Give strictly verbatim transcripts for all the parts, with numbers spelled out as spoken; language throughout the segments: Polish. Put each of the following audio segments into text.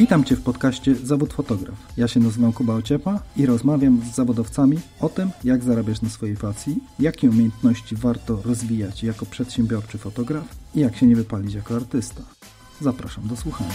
Witam Cię w podcaście Zawód Fotograf. Ja się nazywam Kuba Ociepa i rozmawiam z zawodowcami o tym, jak zarabiać na swojej pasji, jakie umiejętności warto rozwijać jako przedsiębiorczy fotograf i jak się nie wypalić jako artysta. Zapraszam do słuchania.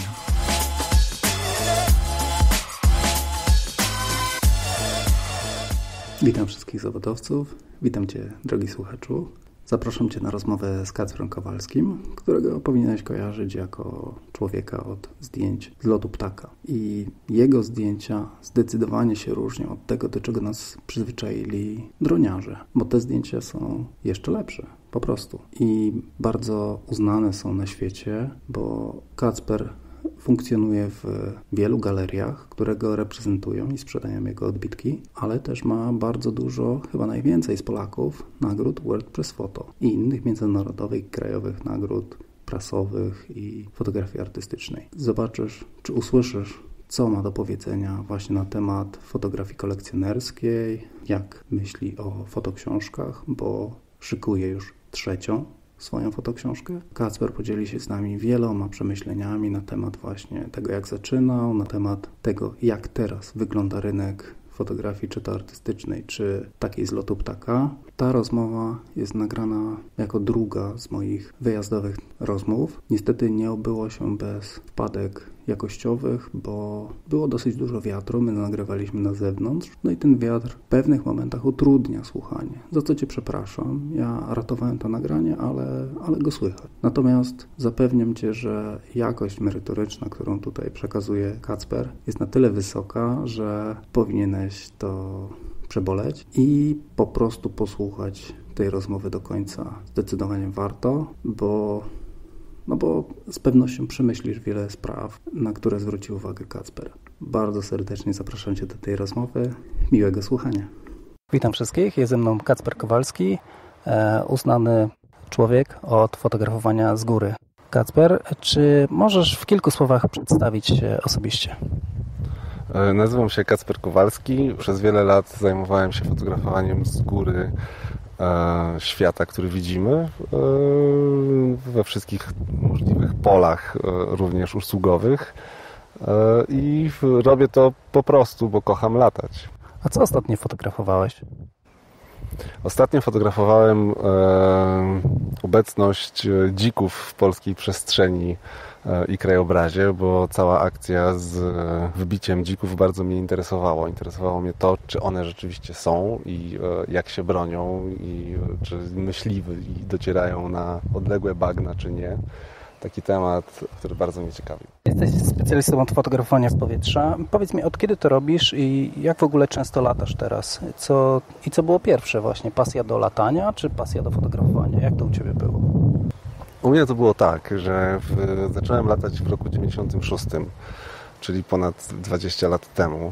Witam wszystkich zawodowców. Witam Cię, drogi słuchaczu. Zapraszam Cię na rozmowę z Kacprem Kowalskim, którego powinieneś kojarzyć jako człowieka od zdjęć z lotu ptaka. I jego zdjęcia zdecydowanie się różnią od tego, do czego nas przyzwyczaili droniarze, bo te zdjęcia są jeszcze lepsze, po prostu. I bardzo uznane są na świecie, bo Kacper funkcjonuje w wielu galeriach, które go reprezentują i sprzedają jego odbitki, ale też ma bardzo dużo, chyba najwięcej z Polaków, nagród World Press Photo i innych międzynarodowych, krajowych nagród prasowych i fotografii artystycznej. Zobaczysz, czy usłyszysz, co ma do powiedzenia właśnie na temat fotografii kolekcjonerskiej, jak myśli o fotoksiążkach, bo szykuje już trzecią swoją fotoksiążkę. Kacper podzieli się z nami wieloma przemyśleniami na temat właśnie tego, jak zaczynał, na temat tego, jak teraz wygląda rynek fotografii, czy to artystycznej, czy takiej z lotu ptaka. Ta rozmowa jest nagrana jako druga z moich wyjazdowych rozmów. Niestety nie obyło się bez wpadek jakościowych, bo było dosyć dużo wiatru, my nagrywaliśmy na zewnątrz, no i ten wiatr w pewnych momentach utrudnia słuchanie, za co Cię przepraszam. Ja ratowałem to nagranie, ale, ale go słychać. Natomiast zapewniam Cię, że jakość merytoryczna, którą tutaj przekazuje Kacper, jest na tyle wysoka, że powinieneś to przeboleć i po prostu posłuchać tej rozmowy do końca. Zdecydowanie warto, bo No bo z pewnością przemyślisz wiele spraw, na które zwrócił uwagę Kacper. Bardzo serdecznie zapraszam Cię do tej rozmowy. Miłego słuchania. Witam wszystkich. Jest ze mną Kacper Kowalski, uznany człowiek od fotografowania z góry. Kacper, czy możesz w kilku słowach przedstawić się osobiście? Nazywam się Kacper Kowalski. Przez wiele lat zajmowałem się fotografowaniem z góry świata, który widzimy we wszystkich możliwych polach, również usługowych, i robię to po prostu, bo kocham latać. A co ostatnio fotografowałeś? Ostatnio fotografowałem obecność dzików w polskiej przestrzeni i krajobrazie, bo cała akcja z wybiciem dzików bardzo mnie interesowała. Interesowało mnie to, czy one rzeczywiście są i jak się bronią, i czy myśliwi docierają na odległe bagna, czy nie. Taki temat, który bardzo mnie ciekawi. Jesteś specjalistą od fotografowania z powietrza. Powiedz mi, od kiedy to robisz i jak w ogóle często latasz teraz? Co, I co było pierwsze właśnie? Pasja do latania, czy pasja do fotografowania? Jak to u Ciebie było? U mnie to było tak, że w, zacząłem latać w roku dziewięćdziesiątym szóstym, czyli ponad dwadzieścia lat temu.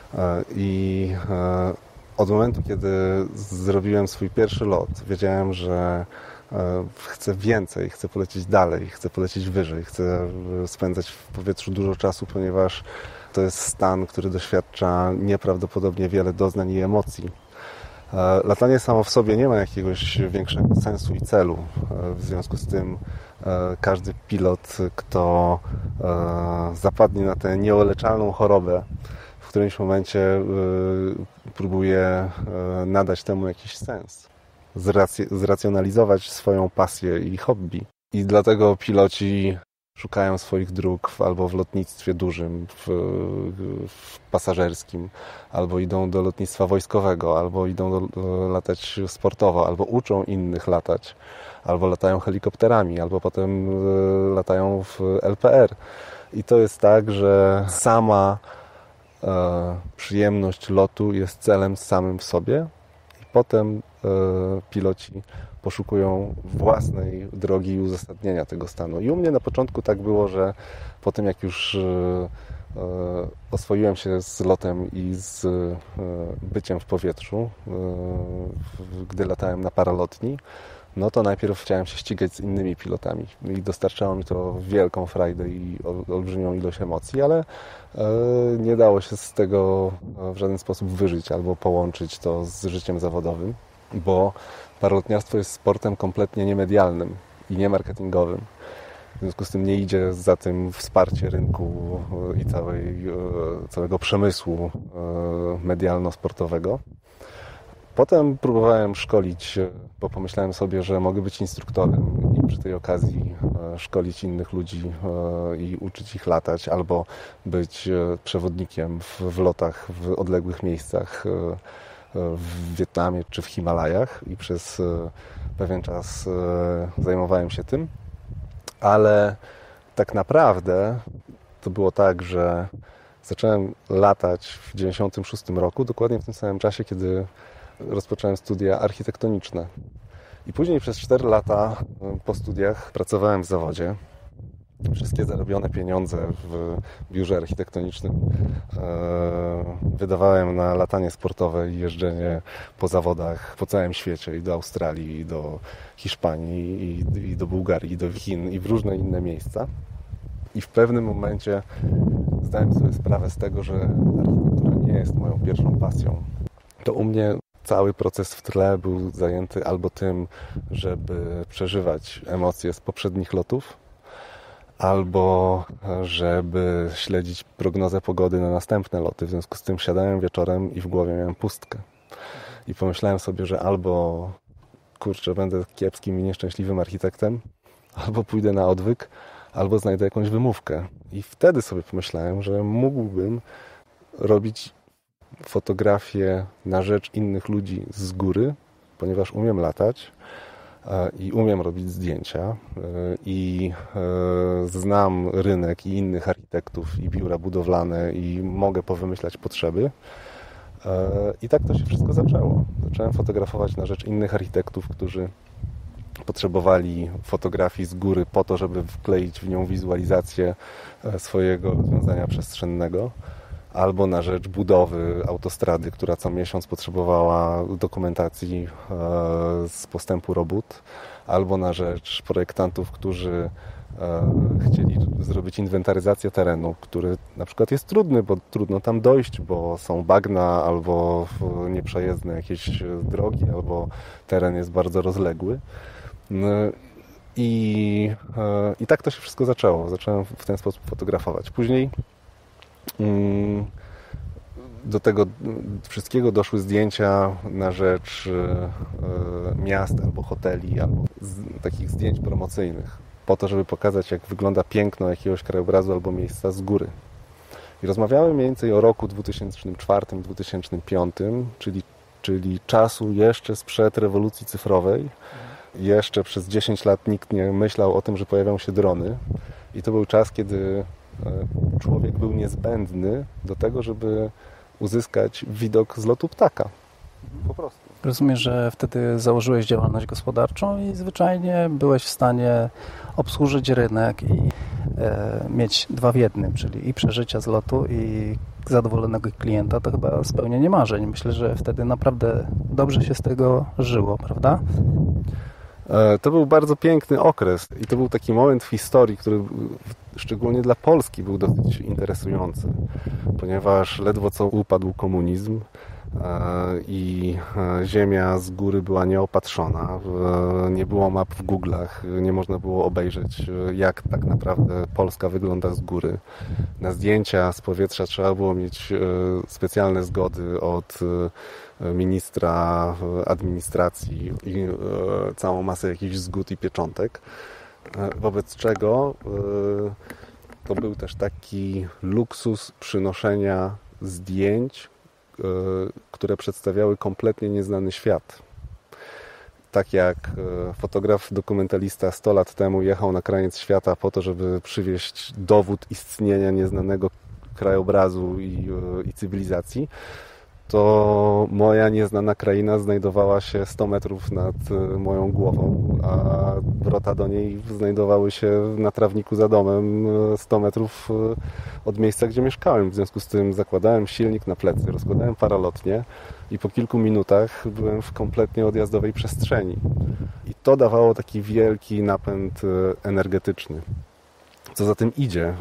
I od momentu, kiedy zrobiłem swój pierwszy lot, wiedziałem, że chcę więcej, chcę polecieć dalej, chcę polecieć wyżej, chcę spędzać w powietrzu dużo czasu, ponieważ to jest stan, który doświadcza nieprawdopodobnie wiele doznań i emocji. Latanie samo w sobie nie ma jakiegoś większego sensu i celu. W związku z tym każdy pilot, kto zapadnie na tę nieuleczalną chorobę, w którymś momencie próbuje nadać temu jakiś sens, zracjonalizować swoją pasję i hobby. I dlatego piloci szukają swoich dróg albo w lotnictwie dużym, w, w pasażerskim, albo idą do lotnictwa wojskowego, albo idą do, do latać sportowo, albo uczą innych latać, albo latają helikopterami, albo potem y, latają w L P R. I to jest tak, że sama y, przyjemność lotu jest celem samym w sobie i potem y, piloci poszukują własnej drogi i uzasadnienia tego stanu. I u mnie na początku tak było, że po tym jak już oswoiłem się z lotem i z byciem w powietrzu, gdy latałem na paralotni, no to najpierw chciałem się ścigać z innymi pilotami i dostarczało mi to wielką frajdę i olbrzymią ilość emocji, ale nie dało się z tego w żaden sposób wyżyć albo połączyć to z życiem zawodowym, bo paralotniarstwo jest sportem kompletnie niemedialnym i niemarketingowym. W związku z tym nie idzie za tym wsparcie rynku i całej, całego przemysłu medialno-sportowego. Potem próbowałem szkolić, bo pomyślałem sobie, że mogę być instruktorem i przy tej okazji szkolić innych ludzi i uczyć ich latać, albo być przewodnikiem w, w lotach w odległych miejscach w Wietnamie czy w Himalajach i przez pewien czas zajmowałem się tym, ale tak naprawdę to było tak, że zacząłem latać w dziewięćdziesiątym szóstym roku, dokładnie w tym samym czasie, kiedy rozpocząłem studia architektoniczne. I później przez cztery lata po studiach pracowałem w zawodzie. Wszystkie zarobione pieniądze w biurze architektonicznym wydawałem na latanie sportowe i jeżdżenie po zawodach po całym świecie, i do Australii, i do Hiszpanii, i, i do Bułgarii, i do Chin, i w różne inne miejsca. I w pewnym momencie zdałem sobie sprawę z tego, że architektura nie jest moją pierwszą pasją. To u mnie cały proces w tle był zajęty albo tym, żeby przeżywać emocje z poprzednich lotów, albo żeby śledzić prognozę pogody na następne loty. W związku z tym siadałem wieczorem i w głowie miałem pustkę. I pomyślałem sobie, że albo kurczę, będę kiepskim i nieszczęśliwym architektem, albo pójdę na odwyk, albo znajdę jakąś wymówkę. I wtedy sobie pomyślałem, że mógłbym robić fotografię na rzecz innych ludzi z góry, ponieważ umiem latać i umiem robić zdjęcia i znam rynek i innych architektów i biura budowlane i mogę powymyślać potrzeby. I tak to się wszystko zaczęło. Zacząłem fotografować na rzecz innych architektów, którzy potrzebowali fotografii z góry po to, żeby wkleić w nią wizualizację swojego rozwiązania przestrzennego, albo na rzecz budowy autostrady, która co miesiąc potrzebowała dokumentacji z postępu robót, albo na rzecz projektantów, którzy chcieli zrobić inwentaryzację terenu, który na przykład jest trudny, bo trudno tam dojść, bo są bagna, albo nieprzejezdne jakieś drogi, albo teren jest bardzo rozległy. I, i tak to się wszystko zaczęło. Zacząłem w ten sposób fotografować. Później do tego wszystkiego doszły zdjęcia na rzecz miast albo hoteli, albo z, takich zdjęć promocyjnych, po to, żeby pokazać, jak wygląda piękno jakiegoś krajobrazu albo miejsca z góry. I rozmawiałem mniej więcej o roku dwa tysiące czwartym do dwa tysiące piątym, czyli, czyli czasu jeszcze sprzed rewolucji cyfrowej. Jeszcze przez dziesięć lat nikt nie myślał o tym, że pojawią się drony. I to był czas, kiedy człowiek był niezbędny do tego, żeby uzyskać widok z lotu ptaka. Po prostu. Rozumiem, że wtedy założyłeś działalność gospodarczą i zwyczajnie byłeś w stanie obsłużyć rynek i e, mieć dwa w jednym, czyli i przeżycia z lotu, i zadowolonego klienta. To chyba spełnienie marzeń. Myślę, że wtedy naprawdę dobrze się z tego żyło, prawda? To był bardzo piękny okres i to był taki moment w historii, który szczególnie dla Polski był dosyć interesujący, ponieważ ledwo co upadł komunizm i ziemia z góry była nieopatrzona, nie było map w Google'ach, nie można było obejrzeć, jak tak naprawdę Polska wygląda z góry. Na zdjęcia z powietrza trzeba było mieć specjalne zgody od ministra administracji i całą masę jakichś zgód i pieczątek, wobec czego to był też taki luksus przynoszenia zdjęć, które przedstawiały kompletnie nieznany świat. Tak jak fotograf dokumentalista sto lat temu jechał na kraniec świata po to, żeby przywieźć dowód istnienia nieznanego krajobrazu i, i cywilizacji, to moja nieznana kraina znajdowała się sto metrów nad moją głową, a wrota do niej znajdowały się na trawniku za domem sto metrów od miejsca, gdzie mieszkałem. W związku z tym zakładałem silnik na plecy, rozkładałem paralotnię i po kilku minutach byłem w kompletnie odjazdowej przestrzeni. I to dawało taki wielki napęd energetyczny. Co za tym idzie?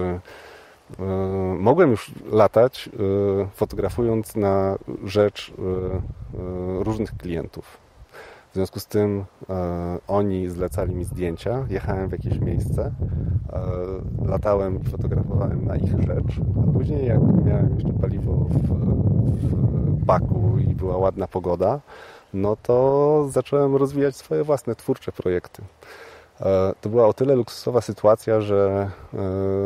Mogłem już latać, fotografując na rzecz różnych klientów. W związku z tym e, oni zlecali mi zdjęcia, jechałem w jakieś miejsce, e, latałem i fotografowałem na ich rzecz, a później jak miałem jeszcze paliwo w, w baku i była ładna pogoda, no to zacząłem rozwijać swoje własne twórcze projekty. E, to była o tyle luksusowa sytuacja, że, e,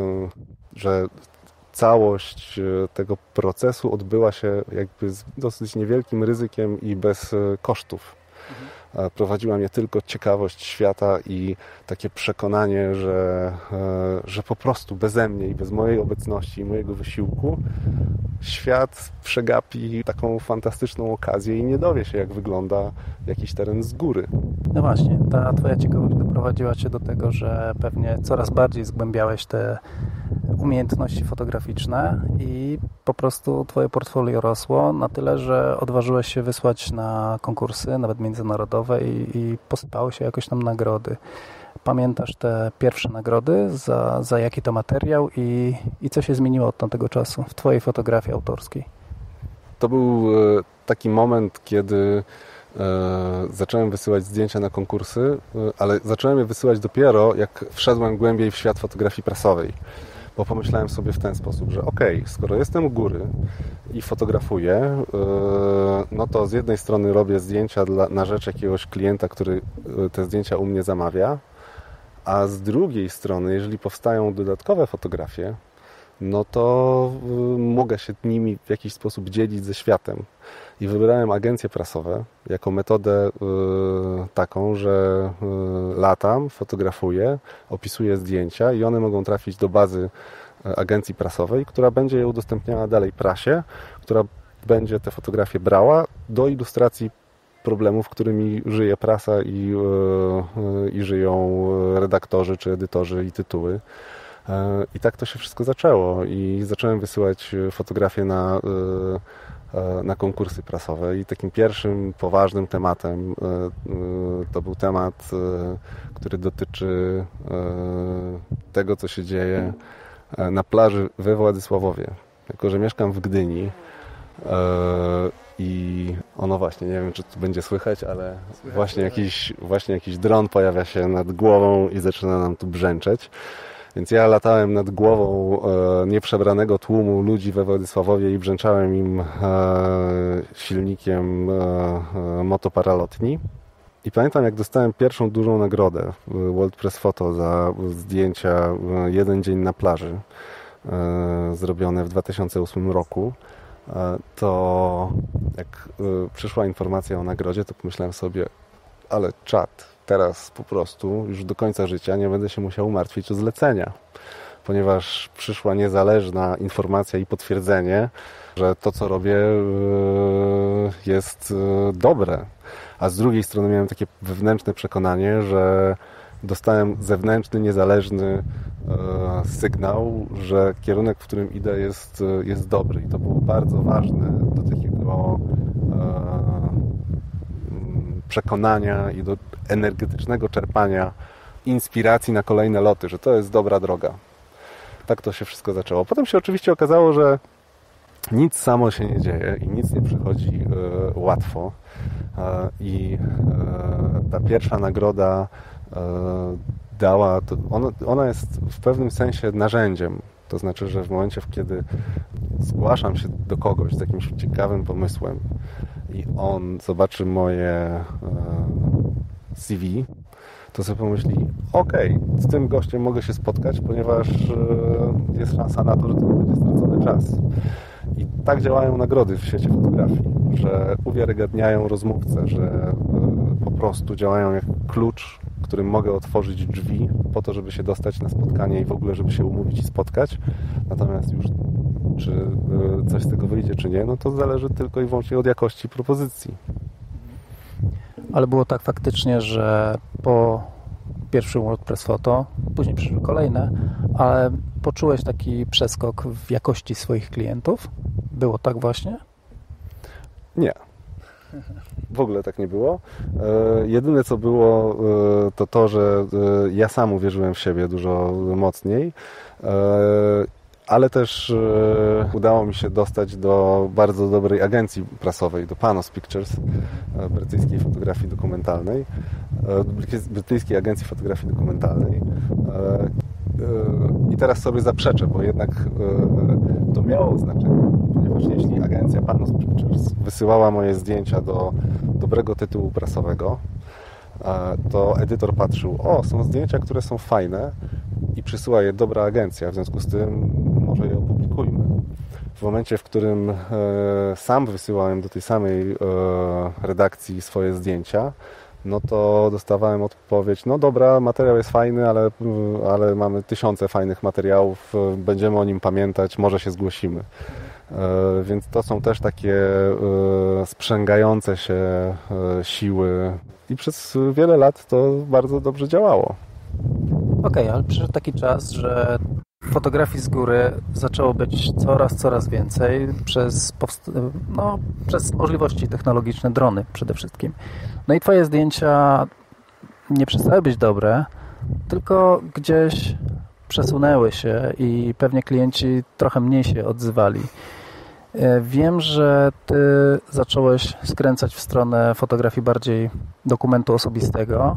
że całość tego procesu odbyła się jakby z dosyć niewielkim ryzykiem i bez kosztów. Mhm. Prowadziła mnie tylko ciekawość świata i takie przekonanie, że, że po prostu beze mnie i bez mojej obecności i mojego wysiłku świat przegapi taką fantastyczną okazję i nie dowie się, jak wygląda jakiś teren z góry. No właśnie, ta twoja ciekawość doprowadziła cię do tego, że pewnie coraz bardziej zgłębiałeś te umiejętności fotograficzne i po prostu twoje portfolio rosło na tyle, że odważyłeś się wysłać na konkursy, nawet międzynarodowe i, i posypały się jakoś tam nagrody. Pamiętasz te pierwsze nagrody? Za, za jaki to materiał i, i co się zmieniło od tamtego czasu w twojej fotografii autorskiej? To był taki moment, kiedy zacząłem wysyłać zdjęcia na konkursy, ale zacząłem je wysyłać dopiero, jak wszedłem głębiej w świat fotografii prasowej. Bo pomyślałem sobie w ten sposób, że okej, okay, skoro jestem u góry i fotografuję, no to z jednej strony robię zdjęcia dla, na rzecz jakiegoś klienta, który te zdjęcia u mnie zamawia, a z drugiej strony, jeżeli powstają dodatkowe fotografie, no to mogę się nimi w jakiś sposób dzielić ze światem. I wybrałem agencje prasowe jako metodę taką, że latam, fotografuję, opisuję zdjęcia i one mogą trafić do bazy agencji prasowej, która będzie je udostępniała dalej prasie, która będzie te fotografie brała do ilustracji problemów, którymi żyje prasa i, i żyją redaktorzy czy edytorzy i tytuły. I tak to się wszystko zaczęło i zacząłem wysyłać fotografie na, na konkursy prasowe i takim pierwszym poważnym tematem to był temat, który dotyczy tego, co się dzieje na plaży we Władysławowie. Jako że mieszkam w Gdyni i ono właśnie, nie wiem, czy tu będzie słychać, ale właśnie jakiś, właśnie jakiś dron pojawia się nad głową i zaczyna nam tu brzęczeć. Więc ja latałem nad głową e, nieprzebranego tłumu ludzi we Władysławowie i brzęczałem im e, silnikiem e, e, motoparalotni. I pamiętam, jak dostałem pierwszą dużą nagrodę World Press Photo za zdjęcia Jeden dzień na plaży e, zrobione w dwa tysiące ósmym roku, e, to jak e, przyszła informacja o nagrodzie, to pomyślałem sobie, ale czad. Teraz po prostu już do końca życia nie będę się musiał martwić o zlecenia, ponieważ przyszła niezależna informacja i potwierdzenie, że to, co robię, jest dobre. A z drugiej strony miałem takie wewnętrzne przekonanie, że dostałem zewnętrzny, niezależny sygnał, że kierunek, w którym idę, jest, jest dobry. I to było bardzo ważne do takiego przekonania i do energetycznego czerpania inspiracji na kolejne loty, że to jest dobra droga. Tak to się wszystko zaczęło. Potem się oczywiście okazało, że nic samo się nie dzieje i nic nie przychodzi e, łatwo. E, I e, ta pierwsza nagroda e, dała, to ona, ona jest w pewnym sensie narzędziem. To znaczy, że w momencie, kiedy zgłaszam się do kogoś z jakimś ciekawym pomysłem i on zobaczy moje C V, to sobie pomyśli, okej, okay, z tym gościem mogę się spotkać, ponieważ jest szansa na to, że to nie będzie stracony czas. I tak działają nagrody w świecie fotografii, że uwiarygadniają rozmówcę, że po prostu działają jak klucz, którym mogę otworzyć drzwi po to, żeby się dostać na spotkanie i w ogóle, żeby się umówić i spotkać. Natomiast już czy coś z tego wyjdzie, czy nie, no to zależy tylko i wyłącznie od jakości propozycji. Ale było tak faktycznie, że po pierwszym World Press Photo, później przyszły kolejne, ale poczułeś taki przeskok w jakości swoich klientów? Było tak właśnie? Nie. W ogóle tak nie było. E, jedyne co było, e, to to, że e, ja sam uwierzyłem w siebie dużo mocniej, e, ale też e, udało mi się dostać do bardzo dobrej agencji prasowej, do Panos Pictures, e, brytyjskiej fotografii dokumentalnej, e, brytyjskiej agencji fotografii dokumentalnej. E, e, I teraz sobie zaprzeczę, bo jednak e, to miało znaczenie, ponieważ jeśli agencja Panos Pictures wysyłała moje zdjęcia do dobrego tytułu prasowego, e, to edytor patrzył, o, są zdjęcia, które są fajne, i przysyła je dobra agencja, w związku z tym może je opublikujmy. W momencie, w którym e, sam wysyłałem do tej samej e, redakcji swoje zdjęcia, no to dostawałem odpowiedź, no dobra, materiał jest fajny, ale, ale mamy tysiące fajnych materiałów, będziemy o nim pamiętać, może się zgłosimy. E, więc to są też takie e, sprzęgające się e, siły i przez wiele lat to bardzo dobrze działało. Okej, okay, ale przyszedł taki czas, że fotografii z góry zaczęło być coraz, coraz więcej przez, no, przez możliwości technologiczne, drony przede wszystkim. No i twoje zdjęcia nie przestały być dobre, tylko gdzieś przesunęły się i pewnie klienci trochę mniej się odzywali. Wiem, że ty zacząłeś skręcać w stronę fotografii bardziej dokumentu osobistego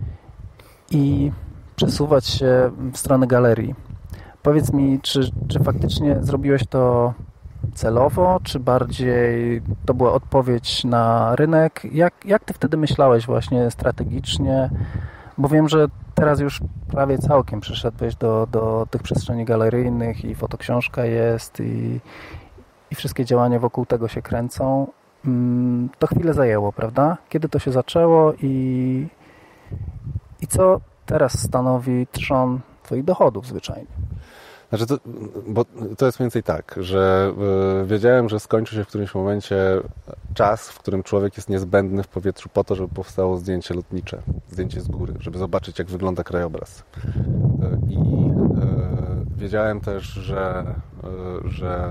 i przesuwać się w stronę galerii. Powiedz mi, czy, czy faktycznie zrobiłeś to celowo, czy bardziej to była odpowiedź na rynek? Jak, jak ty wtedy myślałeś właśnie strategicznie? Bo wiem, że teraz już prawie całkiem przyszedłeś do, do tych przestrzeni galeryjnych i fotoksiążka jest i, i wszystkie działania wokół tego się kręcą. To chwilę zajęło, prawda? Kiedy to się zaczęło i, i co teraz stanowi trzon twoich dochodów zwyczajnie? Znaczy to, bo to jest mniej więcej tak, że y, wiedziałem, że skończy się w którymś momencie czas, w którym człowiek jest niezbędny w powietrzu po to, żeby powstało zdjęcie lotnicze, zdjęcie z góry, żeby zobaczyć, jak wygląda krajobraz. Y, I y, wiedziałem też, że, y, że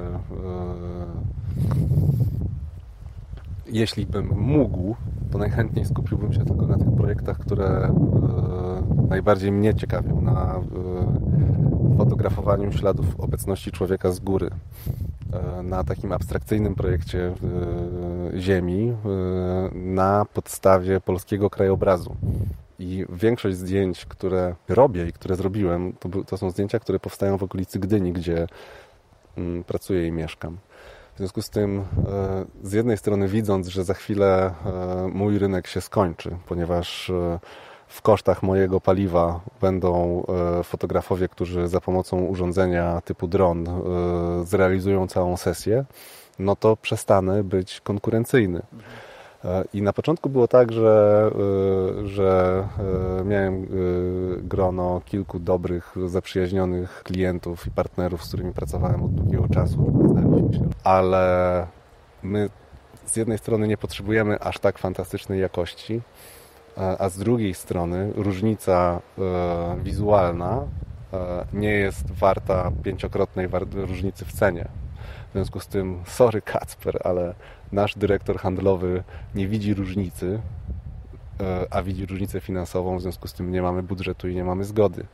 y, jeśli bym mógł, to najchętniej skupiłbym się tylko na tych projektach, które y, najbardziej mnie ciekawią, na y, fotografowaniu śladów obecności człowieka z góry, y, na takim abstrakcyjnym projekcie y, Ziemi, y, na podstawie polskiego krajobrazu. I większość zdjęć, które robię i które zrobiłem, to, to są zdjęcia, które powstają w okolicy Gdyni, gdzie y, pracuję i mieszkam. W związku z tym, z jednej strony widząc, że za chwilę mój rynek się skończy, ponieważ w kosztach mojego paliwa będą fotografowie, którzy za pomocą urządzenia typu dron zrealizują całą sesję, no to przestanę być konkurencyjny. I na początku było tak, że, że miałem grono kilku dobrych, zaprzyjaźnionych klientów i partnerów, z którymi pracowałem od długiego czasu. Ale my z jednej strony nie potrzebujemy aż tak fantastycznej jakości, a z drugiej strony różnica wizualna nie jest warta pięciokrotnej różnicy w cenie. W związku z tym, sorry Kacper, ale nasz dyrektor handlowy nie widzi różnicy, a widzi różnicę finansową, w związku z tym nie mamy budżetu i nie mamy zgody.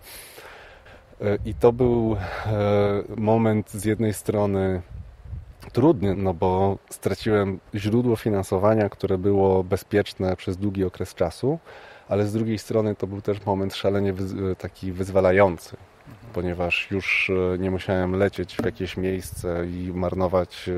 I to był moment z jednej strony trudny, no bo straciłem źródło finansowania, które było bezpieczne przez długi okres czasu, ale z drugiej strony to był też moment szalenie wyz- taki wyzwalający, ponieważ już nie musiałem lecieć w jakieś miejsce i marnować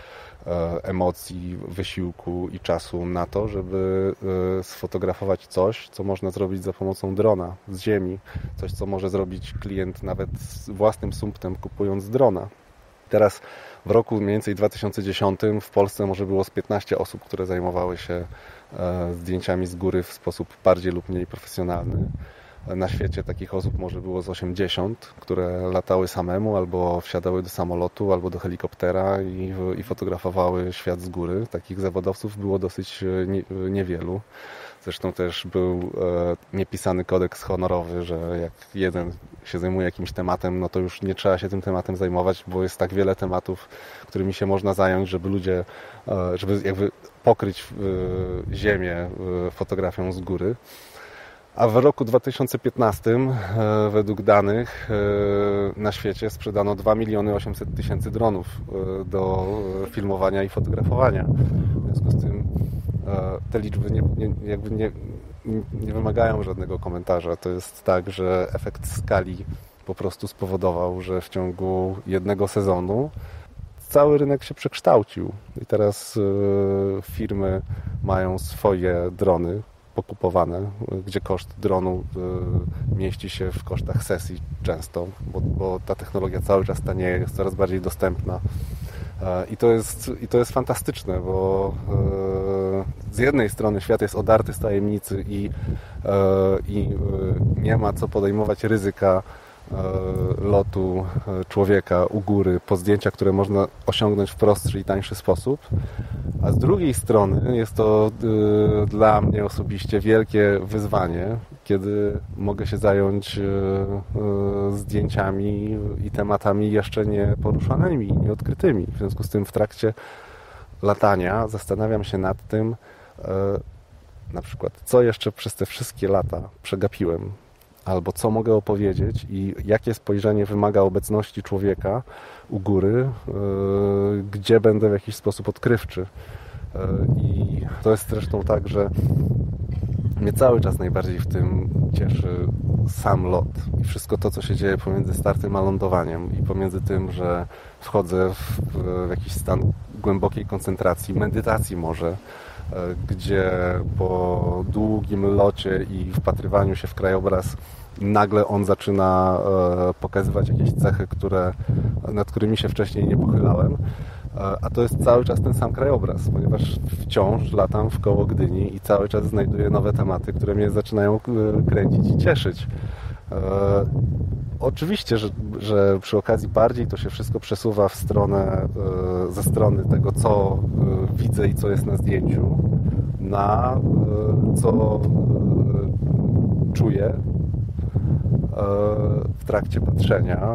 emocji, wysiłku i czasu na to, żeby sfotografować coś, co można zrobić za pomocą drona z ziemi. Coś, co może zrobić klient nawet z własnym sumptem, kupując drona. Teraz w roku mniej więcej dwa tysiące dziesiątym w Polsce może było z piętnaście osób, które zajmowały się zdjęciami z góry w sposób bardziej lub mniej profesjonalny. Na świecie takich osób może było z osiemdziesiąt, które latały samemu albo wsiadały do samolotu, albo do helikoptera i, i fotografowały świat z góry. Takich zawodowców było dosyć nie, niewielu. Zresztą też był e, niepisany kodeks honorowy, że jak jeden się zajmuje jakimś tematem, no to już nie trzeba się tym tematem zajmować, bo jest tak wiele tematów, którymi się można zająć, żeby ludzie, e, żeby jakby pokryć e, ziemię e, fotografią z góry. A w roku dwa tysiące piętnastym według danych na świecie sprzedano dwa miliony osiemset tysięcy dronów do filmowania i fotografowania. W związku z tym te liczby nie, nie, jakby nie, nie wymagają żadnego komentarza. To jest tak, że efekt skali po prostu spowodował, że w ciągu jednego sezonu cały rynek się przekształcił i teraz firmy mają swoje drony pokupowane, gdzie koszt dronu mieści się w kosztach sesji często, bo, bo ta technologia cały czas tanieje, jest coraz bardziej dostępna. I to jest, i to jest fantastyczne, bo z jednej strony świat jest odarty z tajemnicy i, i nie ma co podejmować ryzyka lotu człowieka u góry po zdjęcia, które można osiągnąć w prostszy i tańszy sposób. A z drugiej strony jest to y, dla mnie osobiście wielkie wyzwanie, kiedy mogę się zająć y, y, zdjęciami i tematami jeszcze nie poruszanymi, nieodkrytymi. W związku z tym w trakcie latania zastanawiam się nad tym, y, na przykład, co jeszcze przez te wszystkie lata przegapiłem, albo co mogę opowiedzieć i jakie spojrzenie wymaga obecności człowieka u góry, yy, gdzie będę w jakiś sposób odkrywczy. Yy, I to jest zresztą tak, że mnie cały czas najbardziej w tym cieszy sam lot i wszystko to, co się dzieje pomiędzy startem a lądowaniem i pomiędzy tym, że wchodzę w, w jakiś stan głębokiej koncentracji, medytacji może, gdzie po długim locie i wpatrywaniu się w krajobraz nagle on zaczyna pokazywać jakieś cechy, które, nad którymi się wcześniej nie pochylałem. A to jest cały czas ten sam krajobraz, ponieważ wciąż latam w koło Gdyni i cały czas znajduję nowe tematy, które mnie zaczynają kręcić i cieszyć. Oczywiście, że, że przy okazji bardziej to się wszystko przesuwa w stronę, ze strony tego, co widzę i co jest na zdjęciu, na co czuję w trakcie patrzenia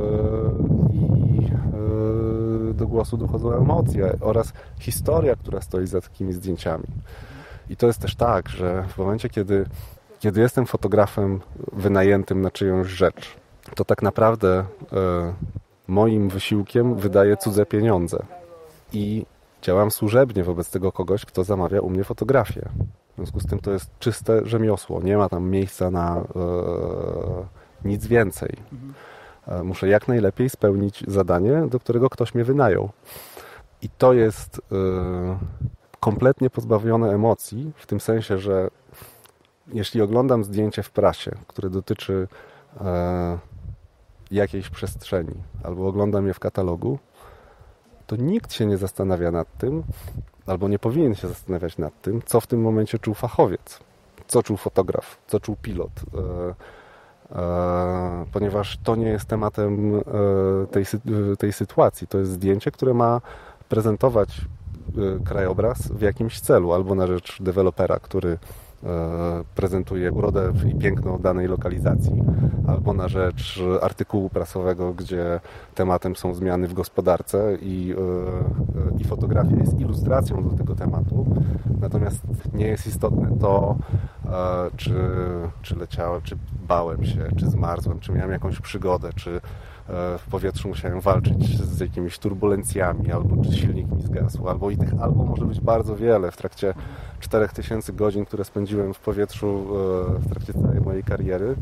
i do głosu dochodzą emocje oraz historia, która stoi za takimi zdjęciami. I to jest też tak, że w momencie, kiedy, kiedy jestem fotografem wynajętym na czyjąś rzecz, to tak naprawdę e, moim wysiłkiem wydaję cudze pieniądze i działam służebnie wobec tego kogoś, kto zamawia u mnie fotografię. W związku z tym to jest czyste rzemiosło. Nie ma tam miejsca na e, nic więcej. E, muszę jak najlepiej spełnić zadanie, do którego ktoś mnie wynajął. I to jest e, kompletnie pozbawione emocji, w tym sensie, że jeśli oglądam zdjęcie w prasie, które dotyczy e, jakiejś przestrzeni, albo oglądam je w katalogu, to nikt się nie zastanawia nad tym, albo nie powinien się zastanawiać nad tym, co w tym momencie czuł fachowiec, co czuł fotograf, co czuł pilot, e, e, ponieważ to nie jest tematem e, tej, tej sytuacji. To jest zdjęcie, które ma prezentować e, krajobraz w jakimś celu, albo na rzecz dewelopera, który prezentuje urodę i piękno danej lokalizacji, albo na rzecz artykułu prasowego, gdzie tematem są zmiany w gospodarce i, i fotografia jest ilustracją do tego tematu. Natomiast nie jest istotne to, czy, czy leciałem, czy bałem się, czy zmarzłem, czy miałem jakąś przygodę, czy w powietrzu musiałem walczyć z jakimiś turbulencjami, albo czy silnik mi zgasł, albo i tych albo może być bardzo wiele. W trakcie czterech tysięcy godzin, które spędziłem w powietrzu w trakcie całej mojej kariery,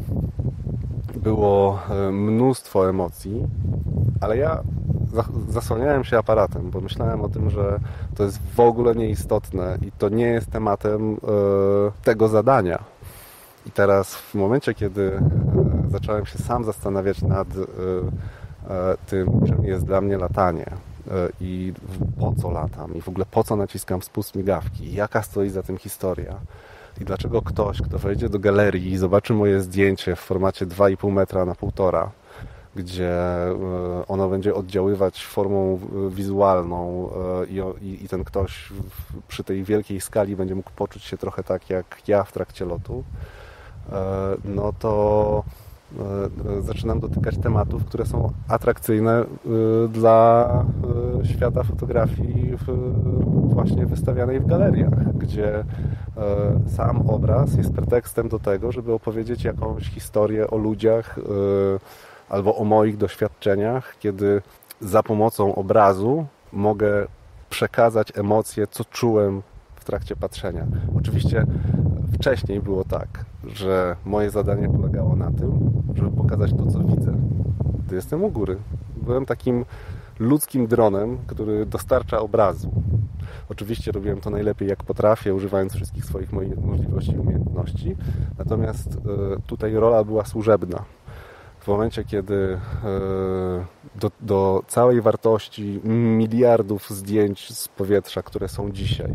było mnóstwo emocji, ale ja zasłaniałem się aparatem, bo myślałem o tym, że to jest w ogóle nieistotne i to nie jest tematem tego zadania. I teraz w momencie, kiedy zacząłem się sam zastanawiać nad tym, czym jest dla mnie latanie i po co latam i w ogóle po co naciskam spust migawki i jaka stoi za tym historia i dlaczego ktoś, kto wejdzie do galerii i zobaczy moje zdjęcie w formacie dwa i pół metra na półtora, gdzie ono będzie oddziaływać formą wizualną i, i ten ktoś przy tej wielkiej skali będzie mógł poczuć się trochę tak jak ja w trakcie lotu, no to zaczynam dotykać tematów, które są atrakcyjne dla świata fotografii właśnie wystawianej w galeriach, gdzie sam obraz jest pretekstem do tego, żeby opowiedzieć jakąś historię o ludziach albo o moich doświadczeniach, kiedy za pomocą obrazu mogę przekazać emocje, co czułem w trakcie patrzenia. Oczywiście wcześniej było tak, że moje zadanie polegało na tym, żeby pokazać to, co widzę, gdy jestem u góry. Byłem takim ludzkim dronem, który dostarcza obrazu. Oczywiście robiłem to najlepiej jak potrafię, używając wszystkich swoich możliwości i umiejętności. Natomiast tutaj rola była służebna. W momencie, kiedy do, do całej wartości miliardów zdjęć z powietrza, które są dzisiaj,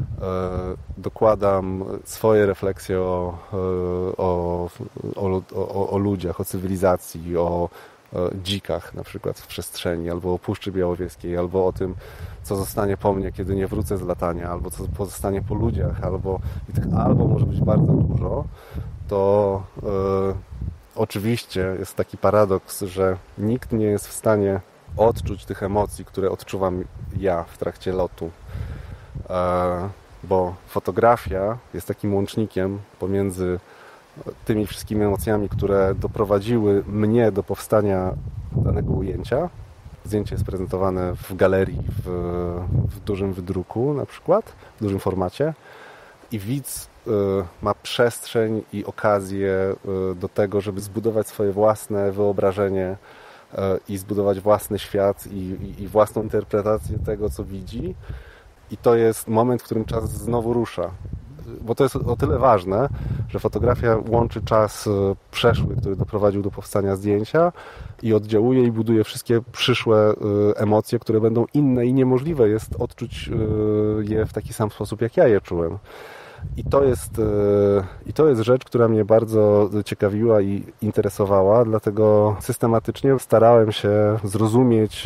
dokładam swoje refleksje o, o, o, o, o ludziach, o cywilizacji, o dzikach na przykład w przestrzeni, albo o Puszczy Białowieskiej, albo o tym, co zostanie po mnie, kiedy nie wrócę z latania, albo co pozostanie po ludziach, albo i tych albo może być bardzo dużo, to yy, oczywiście jest taki paradoks, że nikt nie jest w stanie odczuć tych emocji, które odczuwam ja w trakcie lotu. Yy, bo fotografia jest takim łącznikiem pomiędzy tymi wszystkimi emocjami, które doprowadziły mnie do powstania danego ujęcia. Zdjęcie jest prezentowane w galerii, w, w dużym wydruku na przykład, w dużym formacie i widz y, ma przestrzeń i okazję y, do tego, żeby zbudować swoje własne wyobrażenie y, i zbudować własny świat i, i, i własną interpretację tego, co widzi. I to jest moment, w którym czas znowu rusza. Bo to jest o tyle ważne, że fotografia łączy czas przeszły, który doprowadził do powstania zdjęcia i oddziałuje i buduje wszystkie przyszłe emocje, które będą inne i niemożliwe jest odczuć je w taki sam sposób, jak ja je czułem. I to jest, i to jest rzecz, która mnie bardzo ciekawiła i interesowała, dlatego systematycznie starałem się zrozumieć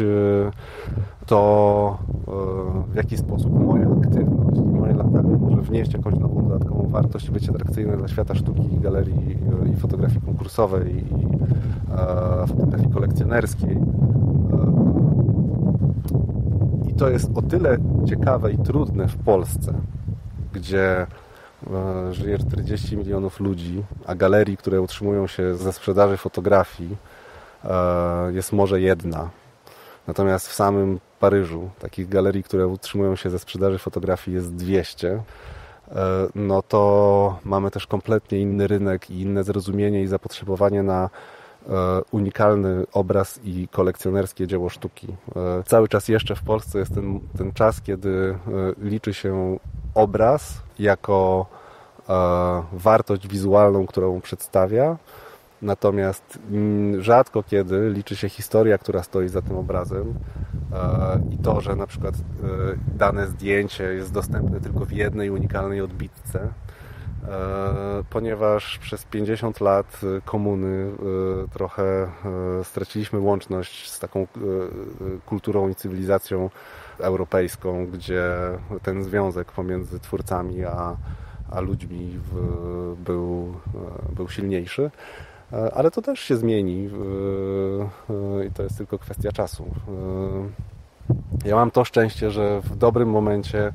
to, w jaki sposób moja aktywność i moje latanie może wnieść jakąś nową, dodatkową wartość i być atrakcyjne dla świata sztuki, galerii i fotografii konkursowej i fotografii kolekcjonerskiej. I to jest o tyle ciekawe i trudne w Polsce, gdzie żyje czterdzieści milionów ludzi, a galerii, które utrzymują się ze sprzedaży fotografii, jest może jedna. Natomiast w samym Paryżu takich galerii, które utrzymują się ze sprzedaży fotografii, jest dwieście. No to mamy też kompletnie inny rynek i inne zrozumienie i zapotrzebowanie na unikalny obraz i kolekcjonerskie dzieło sztuki. Cały czas jeszcze w Polsce jest ten, ten czas, kiedy liczy się obraz jako wartość wizualną, którą przedstawia, natomiast rzadko kiedy liczy się historia, która stoi za tym obrazem i to, że na przykład dane zdjęcie jest dostępne tylko w jednej unikalnej odbitce, ponieważ przez pięćdziesiąt lat komuny trochę straciliśmy łączność z taką kulturą i cywilizacją europejską, gdzie ten związek pomiędzy twórcami a, a ludźmi w, był, był silniejszy. Ale to też się zmieni i to jest tylko kwestia czasu. Ja mam to szczęście, że w dobrym momencie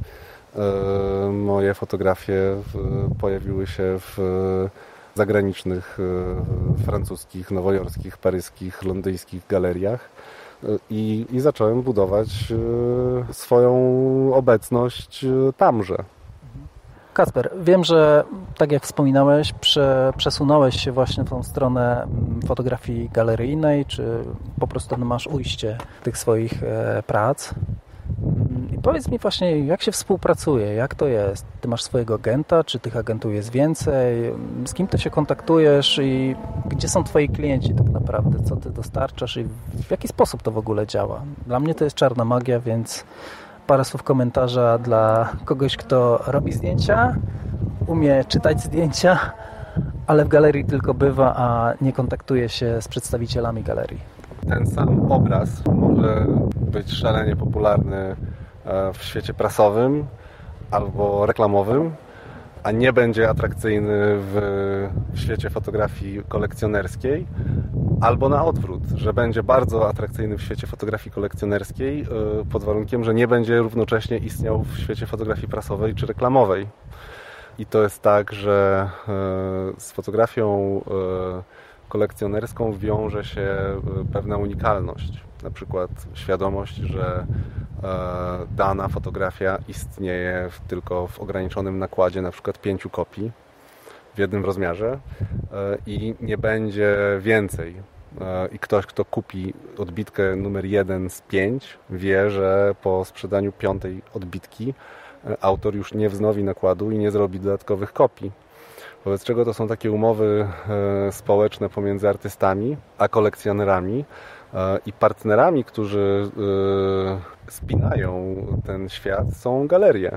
moje fotografie pojawiły się w zagranicznych, francuskich, nowojorskich, paryskich, londyńskich galeriach i, i zacząłem budować swoją obecność tamże. Kacper, wiem, że tak jak wspominałeś, prze, przesunąłeś się właśnie w tą stronę fotografii galeryjnej, czy po prostu masz ujście tych swoich e, prac. I powiedz mi właśnie, jak się współpracuje, jak to jest? Ty masz swojego agenta, czy tych agentów jest więcej? Z kim ty się kontaktujesz i gdzie są twoi klienci tak naprawdę? Co ty dostarczasz i w jaki sposób to w ogóle działa? Dla mnie to jest czarna magia, więc parę słów komentarza dla kogoś, kto robi zdjęcia, umie czytać zdjęcia, ale w galerii tylko bywa, a nie kontaktuje się z przedstawicielami galerii. Ten sam obraz może być szalenie popularny w świecie prasowym albo reklamowym, a nie będzie atrakcyjny w, w świecie fotografii kolekcjonerskiej, albo na odwrót, że będzie bardzo atrakcyjny w świecie fotografii kolekcjonerskiej pod warunkiem, że nie będzie równocześnie istniał w świecie fotografii prasowej czy reklamowej. I to jest tak, że z fotografią kolekcjonerską wiąże się pewna unikalność. Na przykład świadomość, że dana fotografia istnieje tylko w ograniczonym nakładzie, na przykład pięciu kopii w jednym rozmiarze i nie będzie więcej. I ktoś, kto kupi odbitkę numer jeden z pięć, wie, że po sprzedaniu piątej odbitki autor już nie wznowi nakładu i nie zrobi dodatkowych kopii. Wobec czego to są takie umowy społeczne pomiędzy artystami a kolekcjonerami i partnerami, którzy spinają ten świat, są galerie.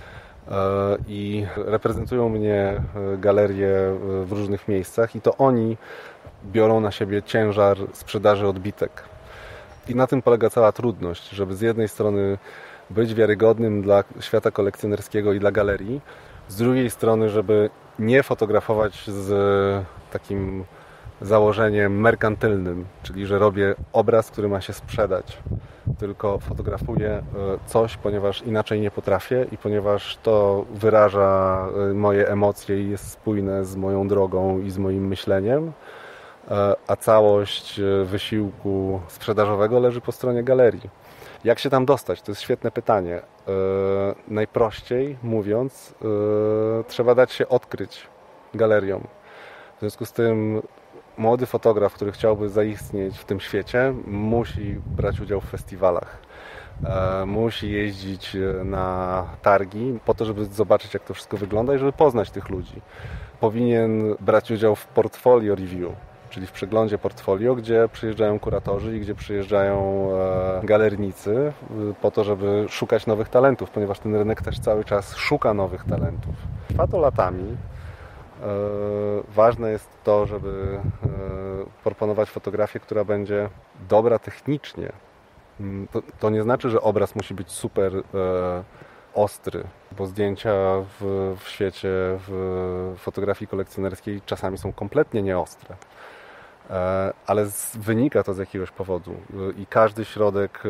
I reprezentują mnie galerie w różnych miejscach i to oni biorą na siebie ciężar sprzedaży odbitek. I na tym polega cała trudność, żeby z jednej strony być wiarygodnym dla świata kolekcjonerskiego i dla galerii, z drugiej strony, żeby nie fotografować z takim założeniem merkantylnym, czyli że robię obraz, który ma się sprzedać, tylko fotografuję coś, ponieważ inaczej nie potrafię i ponieważ to wyraża moje emocje i jest spójne z moją drogą i z moim myśleniem, a całość wysiłku sprzedażowego leży po stronie galerii. Jak się tam dostać? To jest świetne pytanie. Yy, najprościej mówiąc, yy, trzeba dać się odkryć galeriom. W związku z tym młody fotograf, który chciałby zaistnieć w tym świecie, musi brać udział w festiwalach. Yy, musi jeździć na targi po to, żeby zobaczyć, jak to wszystko wygląda i żeby poznać tych ludzi. Powinien brać udział w portfolio review, czyli w przeglądzie portfolio, gdzie przyjeżdżają kuratorzy i gdzie przyjeżdżają e, galernicy po to, żeby szukać nowych talentów, ponieważ ten rynek też cały czas szuka nowych talentów. Trwa to latami. E, ważne jest to, żeby e, proponować fotografię, która będzie dobra technicznie. To, to nie znaczy, że obraz musi być super e, ostry, bo zdjęcia w, w świecie w fotografii kolekcjonerskiej czasami są kompletnie nieostre. Ale wynika to z jakiegoś powodu i każdy środek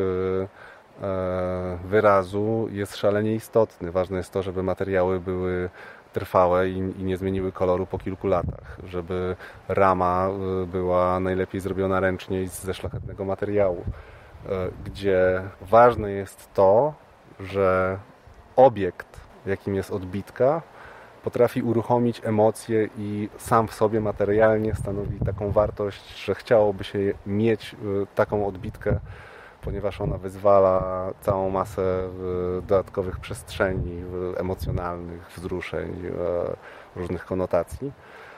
wyrazu jest szalenie istotny. Ważne jest to, żeby materiały były trwałe i nie zmieniły koloru po kilku latach, żeby rama była najlepiej zrobiona ręcznie i ze szlachetnego materiału, gdzie ważne jest to, że obiekt, jakim jest odbitka, potrafi uruchomić emocje i sam w sobie materialnie stanowi taką wartość, że chciałoby się mieć taką odbitkę, ponieważ ona wyzwala całą masę dodatkowych przestrzeni emocjonalnych, wzruszeń, różnych konotacji.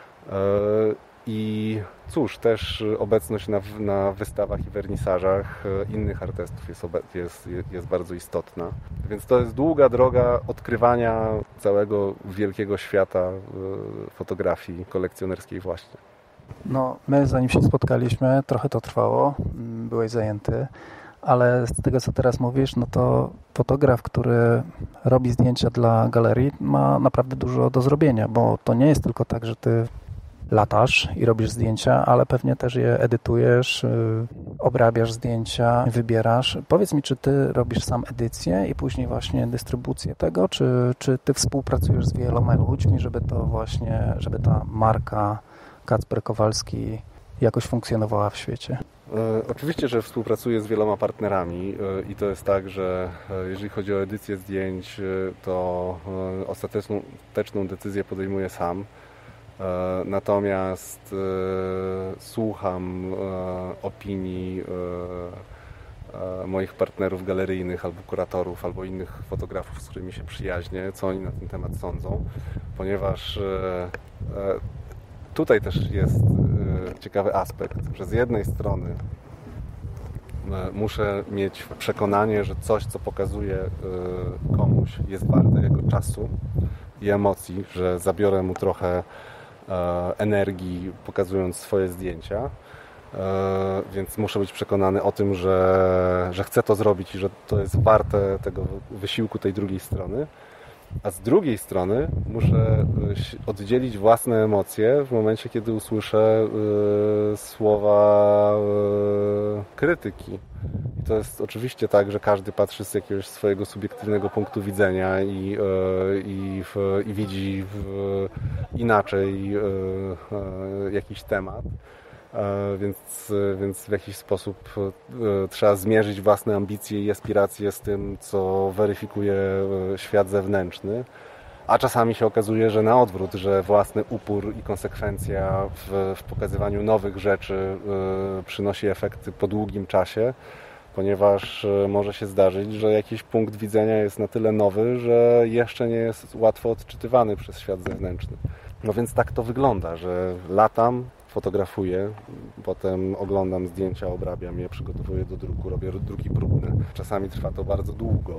I cóż, też obecność na, na wystawach i wernisażach innych artystów jest, jest, jest bardzo istotna. Więc to jest długa droga odkrywania całego wielkiego świata fotografii kolekcjonerskiej właśnie. No, my zanim się spotkaliśmy, trochę to trwało, byłeś zajęty, ale z tego, co teraz mówisz, no to fotograf, który robi zdjęcia dla galerii, ma naprawdę dużo do zrobienia, bo to nie jest tylko tak, że ty latasz i robisz zdjęcia, ale pewnie też je edytujesz, yy, obrabiasz zdjęcia, wybierasz. Powiedz mi, czy ty robisz sam edycję i później właśnie dystrybucję tego, czy, czy ty współpracujesz z wieloma ludźmi, żeby to właśnie, żeby ta marka Kacper Kowalski jakoś funkcjonowała w świecie? E, oczywiście, że współpracuję z wieloma partnerami e, i to jest tak, że e, jeżeli chodzi o edycję zdjęć, e, to e, ostateczną, ostateczną decyzję podejmuję sam. Natomiast e, słucham e, opinii e, e, moich partnerów galeryjnych albo kuratorów, albo innych fotografów, z którymi się przyjaźnię, co oni na ten temat sądzą, ponieważ e, e, tutaj też jest e, ciekawy aspekt, że z jednej strony e, muszę mieć przekonanie, że coś, co pokazuję e, komuś, jest warte jego czasu i emocji, że zabiorę mu trochę energii, pokazując swoje zdjęcia, więc muszę być przekonany o tym, że, że chcę to zrobić i że to jest warte tego wysiłku tej drugiej strony. A z drugiej strony muszę oddzielić własne emocje w momencie, kiedy usłyszę y, słowa y, krytyki. I to jest oczywiście tak, że każdy patrzy z jakiegoś swojego subiektywnego punktu widzenia i, y, i, w, i widzi w, inaczej y, y, jakiś temat. Więc, więc w jakiś sposób trzeba zmierzyć własne ambicje i aspiracje z tym, co weryfikuje świat zewnętrzny. A czasami się okazuje, że na odwrót, że własny upór i konsekwencja w, w pokazywaniu nowych rzeczy przynosi efekty po długim czasie, ponieważ może się zdarzyć, że jakiś punkt widzenia jest na tyle nowy, że jeszcze nie jest łatwo odczytywany przez świat zewnętrzny. No więc tak to wygląda, że latam, fotografuję, potem oglądam zdjęcia, obrabiam je, przygotowuję do druku, robię druki próbne. Czasami trwa to bardzo długo.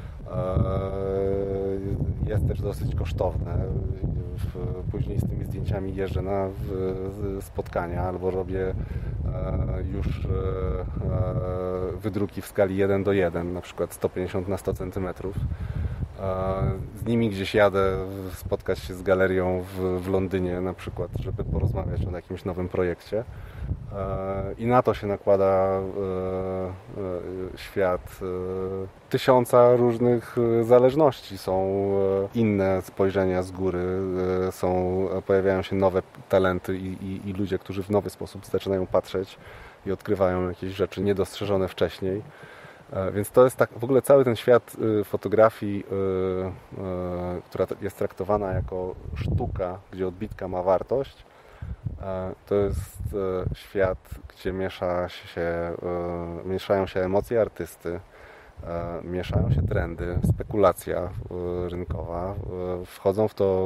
Jest też dosyć kosztowne. Później z tymi zdjęciami jeżdżę na spotkania albo robię już wydruki w skali jeden do jeden, na przykład sto pięćdziesiąt na sto centymetrów. Z nimi gdzieś jadę spotkać się z galerią w, w Londynie na przykład, żeby porozmawiać o jakimś nowym projekcie. I na to się nakłada świat tysiąca różnych zależności. Są inne spojrzenia z góry, są, pojawiają się nowe talenty i, i, i ludzie, którzy w nowy sposób zaczynają patrzeć i odkrywają jakieś rzeczy niedostrzeżone wcześniej. Więc to jest tak, w ogóle cały ten świat fotografii, która jest traktowana jako sztuka, gdzie odbitka ma wartość, to jest świat, gdzie miesza się, mieszają się emocje artysty, mieszają się trendy, spekulacja rynkowa, wchodzą w to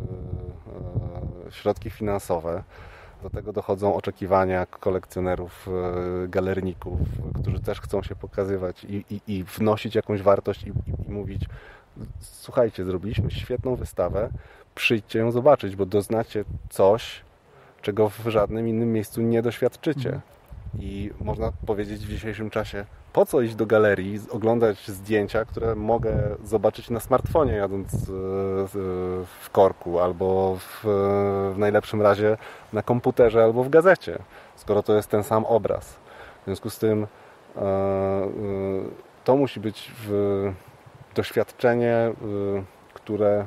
środki finansowe. Do tego dochodzą oczekiwania kolekcjonerów, galerników, którzy też chcą się pokazywać i, i, i wnosić jakąś wartość i, i, i mówić: słuchajcie, zrobiliśmy świetną wystawę, przyjdźcie ją zobaczyć, bo doznacie coś, czego w żadnym innym miejscu nie doświadczycie. I można powiedzieć w dzisiejszym czasie, po co iść do galerii, oglądać zdjęcia, które mogę zobaczyć na smartfonie jadąc w korku, albo w, w najlepszym razie na komputerze, albo w gazecie, skoro to jest ten sam obraz. W związku z tym to musi być doświadczenie, które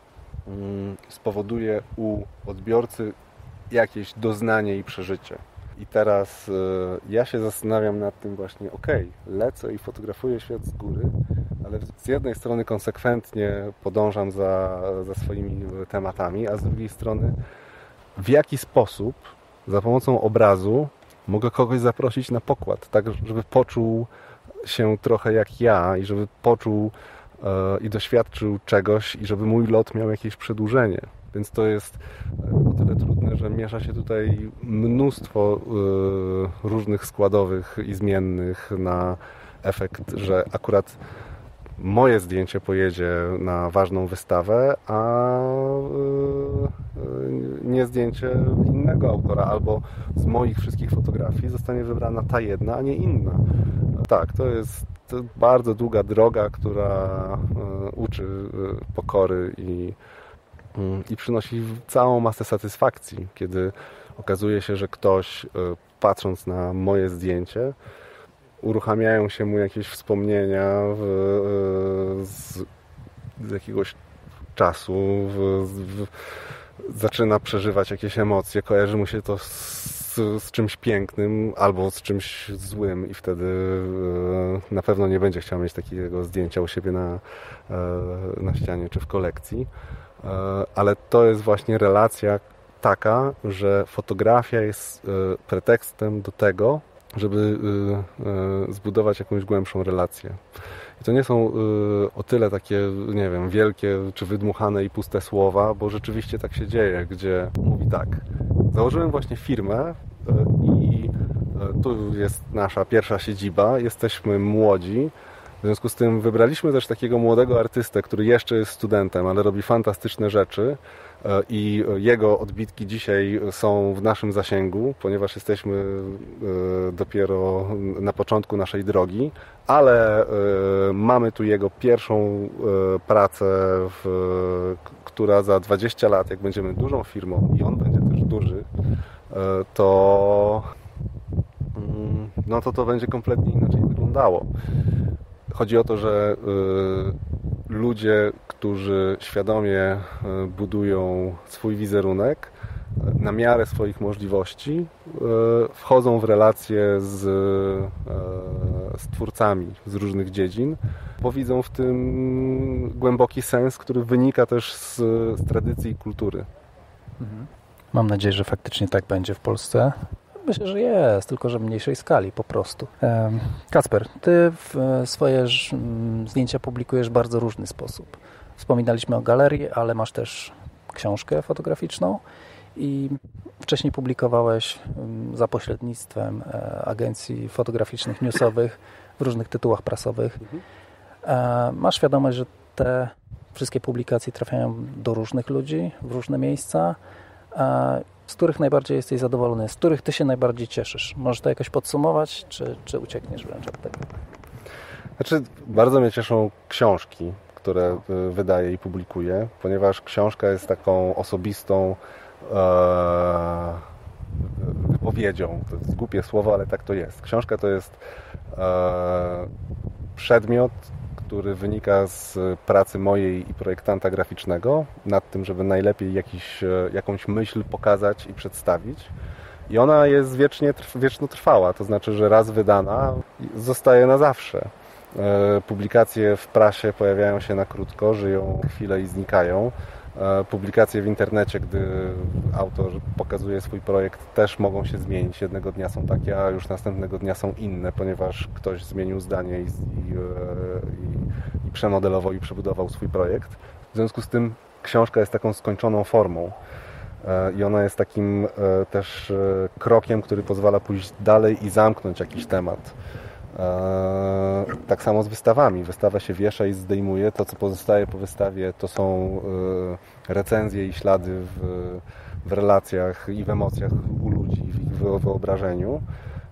spowoduje u odbiorcy jakieś doznanie i przeżycie. I teraz y, ja się zastanawiam nad tym właśnie, okej, okay, lecę i fotografuję świat z góry, ale z jednej strony konsekwentnie podążam za, za swoimi tematami, a z drugiej strony w jaki sposób za pomocą obrazu mogę kogoś zaprosić na pokład, tak żeby poczuł się trochę jak ja i żeby poczuł y, i doświadczył czegoś i żeby mój lot miał jakieś przedłużenie. Więc to jest o tyle trudne, że miesza się tutaj mnóstwo y, różnych składowych i zmiennych na efekt, że akurat moje zdjęcie pojedzie na ważną wystawę, a y, y, nie zdjęcie innego autora, albo z moich wszystkich fotografii zostanie wybrana ta jedna, a nie inna. Tak, to jest bardzo długa droga, która y, uczy y, pokory i I przynosi całą masę satysfakcji, kiedy okazuje się, że ktoś, patrząc na moje zdjęcie, uruchamiają się mu jakieś wspomnienia w, z, z jakiegoś czasu, w, w, zaczyna przeżywać jakieś emocje, kojarzy mu się to z, z czymś pięknym albo z czymś złym i wtedy na pewno nie będzie chciał mieć takiego zdjęcia u siebie na, na ścianie czy w kolekcji. Ale to jest właśnie relacja taka, że fotografia jest pretekstem do tego, żeby zbudować jakąś głębszą relację. I to nie są o tyle takie, nie wiem, wielkie czy wydmuchane i puste słowa, bo rzeczywiście tak się dzieje, gdzie mówi tak: założyłem właśnie firmę i tu jest nasza pierwsza siedziba, jesteśmy młodzi W związku z tym wybraliśmy też takiego młodego artystę, który jeszcze jest studentem, ale robi fantastyczne rzeczy i jego odbitki dzisiaj są w naszym zasięgu, ponieważ jesteśmy dopiero na początku naszej drogi, ale mamy tu jego pierwszą pracę, w, która za dwadzieścia lat, jak będziemy dużą firmą i on będzie też duży, to no to to będzie kompletnie inaczej wyglądało. Chodzi o to, że y, ludzie, którzy świadomie y, budują swój wizerunek y, na miarę swoich możliwości, y, wchodzą w relacje z, y, z twórcami z różnych dziedzin, bo widzą w tym głęboki sens, który wynika też z, z tradycji i kultury. Mhm. Mam nadzieję, że faktycznie tak będzie w Polsce. Myślę, że jest, tylko że w mniejszej skali po prostu. Kacper, ty swoje zdjęcia publikujesz w bardzo różny sposób. Wspominaliśmy o galerii, ale masz też książkę fotograficzną i wcześniej publikowałeś za pośrednictwem agencji fotograficznych, newsowych w różnych tytułach prasowych. Masz świadomość, że te wszystkie publikacje trafiają do różnych ludzi, w różne miejsca. Z których najbardziej jesteś zadowolony, z których ty się najbardziej cieszysz? Możesz to jakoś podsumować, czy, czy uciekniesz wręcz od tego? Znaczy, bardzo mnie cieszą książki, które wydaję i publikuję, ponieważ książka jest taką osobistą e, wypowiedzią. To jest głupie słowo, ale tak to jest. Książka to jest e, przedmiot, który wynika z pracy mojej i projektanta graficznego nad tym, żeby najlepiej jakiś, jakąś myśl pokazać i przedstawić. I ona jest wiecznie, wieczno trwała, to znaczy, że raz wydana zostaje na zawsze. Publikacje w prasie pojawiają się na krótko, żyją chwilę i znikają. Publikacje w internecie, gdy autor pokazuje swój projekt, też mogą się zmienić. Jednego dnia są takie, a już następnego dnia są inne, ponieważ ktoś zmienił zdanie i, i, i przemodelował i przebudował swój projekt. W związku z tym książka jest taką skończoną formą i ona jest takim też krokiem, który pozwala pójść dalej i zamknąć jakiś temat. Tak samo z wystawami. Wystawę się wiesza i zdejmuje. To, co pozostaje po wystawie, to są recenzje i ślady w, w relacjach i w emocjach u ludzi, w ich wyobrażeniu.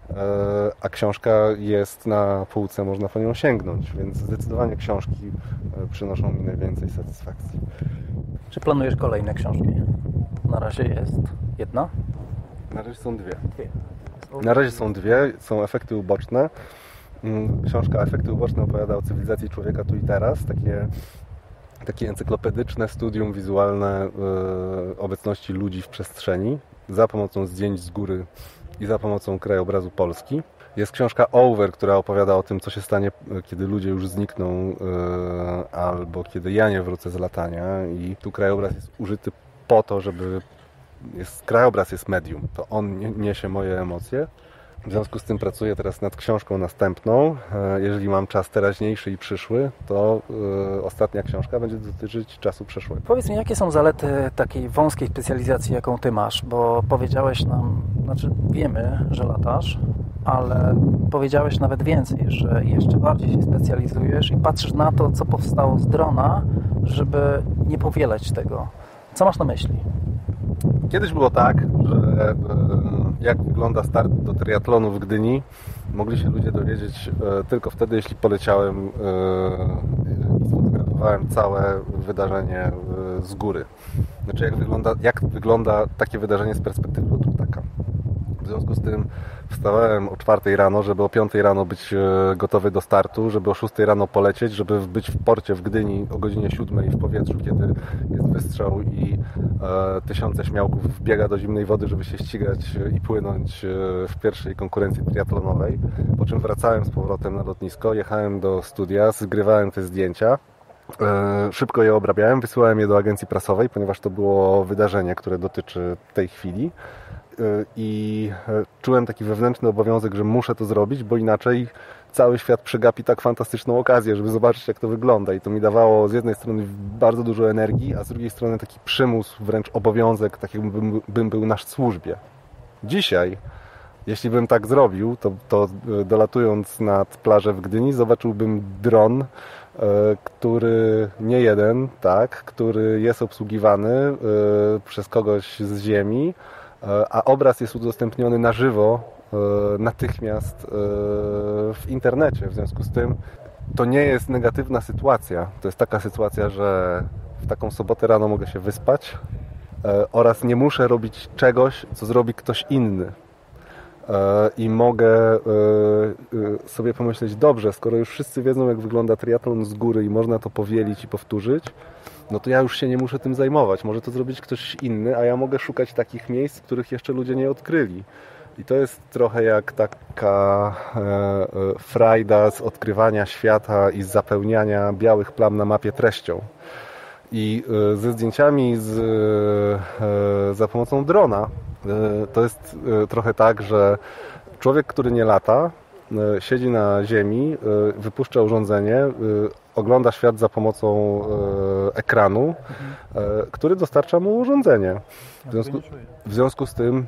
A książka jest na półce, można po nią sięgnąć, więc zdecydowanie książki przynoszą mi najwięcej satysfakcji. Czy planujesz kolejne książki? Na razie jest jedna? Na razie są dwie. Na razie są dwie, są efekty uboczne. Książka Efekty uboczne opowiada o cywilizacji człowieka tu i teraz. Takie, takie encyklopedyczne studium wizualne yy, obecności ludzi w przestrzeni za pomocą zdjęć z góry i za pomocą krajobrazu Polski. Jest książka Over, która opowiada o tym, co się stanie, kiedy ludzie już znikną yy, albo kiedy ja nie wrócę z latania. I tu krajobraz jest użyty po to, żeby... Jest, krajobraz jest medium, to on niesie moje emocje. W związku z tym pracuję teraz nad książką następną. Jeżeli mam czas teraźniejszy i przyszły, to yy, ostatnia książka będzie dotyczyć czasu przeszłego. Powiedz mi, jakie są zalety takiej wąskiej specjalizacji, jaką ty masz? Bo powiedziałeś nam, znaczy wiemy, że latasz, ale powiedziałeś nawet więcej, że jeszcze bardziej się specjalizujesz i patrzysz na to, co powstało z drona, żeby nie powielać tego. Co masz na myśli? Kiedyś było tak, że jak wygląda start do triatlonu w Gdyni, mogli się ludzie dowiedzieć tylko wtedy, jeśli poleciałem i sfotografowałem całe wydarzenie z góry. Znaczy jak wygląda, jak wygląda takie wydarzenie z perspektywy lotu ptaka. W związku z tym wstawałem o czwartej rano, żeby o piątej rano być gotowy do startu, żeby o szóstej rano polecieć, żeby być w porcie w Gdyni o godzinie siódmej w powietrzu, kiedy jest wystrzał i e, tysiące śmiałków wbiega do zimnej wody, żeby się ścigać i płynąć w pierwszej konkurencji triatlonowej. Po czym wracałem z powrotem na lotnisko, jechałem do studia, zgrywałem te zdjęcia. E, szybko je obrabiałem, wysyłałem je do agencji prasowej, ponieważ to było wydarzenie, które dotyczy tej chwili. I czułem taki wewnętrzny obowiązek, że muszę to zrobić, bo inaczej cały świat przegapi tak fantastyczną okazję, żeby zobaczyć, jak to wygląda. I to mi dawało z jednej strony bardzo dużo energii, a z drugiej strony taki przymus, wręcz obowiązek, tak jakbym bym był na służbie. Dzisiaj Jeśli bym tak zrobił, to, to dolatując nad plażę w Gdyni zobaczyłbym dron, który nie jeden, tak, który jest obsługiwany przez kogoś z ziemi, a obraz jest udostępniony na żywo natychmiast w internecie. W związku z tym to nie jest negatywna sytuacja. To jest taka sytuacja, że w taką sobotę rano mogę się wyspać oraz nie muszę robić czegoś, co zrobi ktoś inny. I mogę sobie pomyśleć, dobrze, skoro już wszyscy wiedzą, jak wygląda triatlon z góry i można to powielić i powtórzyć, no to ja już się nie muszę tym zajmować. Może to zrobić ktoś inny, a ja mogę szukać takich miejsc, których jeszcze ludzie nie odkryli. I to jest trochę jak taka frajda z odkrywania świata i z zapełniania białych plam na mapie treścią. I ze zdjęciami z, za pomocą drona to jest trochę tak, że człowiek, który nie lata, siedzi na ziemi, wypuszcza urządzenie, ogląda świat za pomocą ekranu, który dostarcza mu urządzenie. W związku, w związku z tym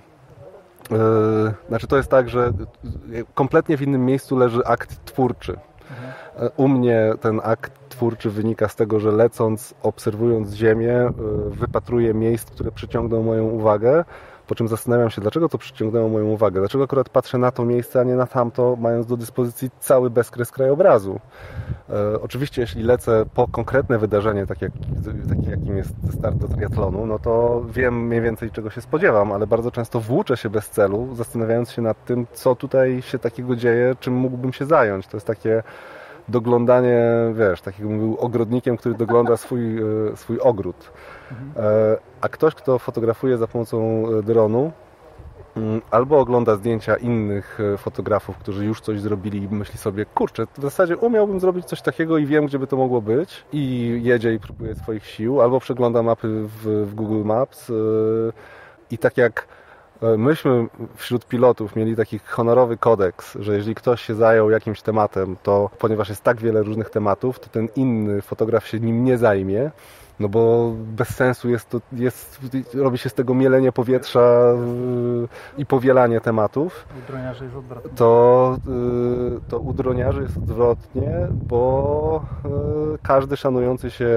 znaczy to jest tak, że kompletnie w innym miejscu leży akt twórczy. U mnie ten akt twórczy wynika z tego, że lecąc, obserwując ziemię, wypatruję miejsc, które przyciągną moją uwagę, po czym zastanawiam się, dlaczego to przyciągnęło moją uwagę, dlaczego akurat patrzę na to miejsce, a nie na tamto, mając do dyspozycji cały bezkres krajobrazu. E, oczywiście, jeśli lecę po konkretne wydarzenie, takie jak, takie jakim jest start do triatlonu, no to wiem mniej więcej, czego się spodziewam, ale bardzo często włóczę się bez celu, zastanawiając się nad tym, co tutaj się takiego dzieje, czym mógłbym się zająć. To jest takie doglądanie, wiesz, tak jakbym był ogrodnikiem, który dogląda swój, swój ogród. A ktoś, kto fotografuje za pomocą dronu, albo ogląda zdjęcia innych fotografów, którzy już coś zrobili i myśli sobie, kurczę, w zasadzie umiałbym zrobić coś takiego i wiem, gdzie by to mogło być, i jedzie i próbuje swoich sił, albo przegląda mapy w, w Google Maps i tak jak myśmy wśród pilotów mieli taki honorowy kodeks, że jeżeli ktoś się zajął jakimś tematem, to ponieważ jest tak wiele różnych tematów, to ten inny fotograf się nim nie zajmie, no bo bez sensu jest to, jest, robi się z tego mielenie powietrza i powielanie tematów. U droniarzy jest odwrotnie. To, to u droniarzy jest odwrotnie, bo każdy szanujący się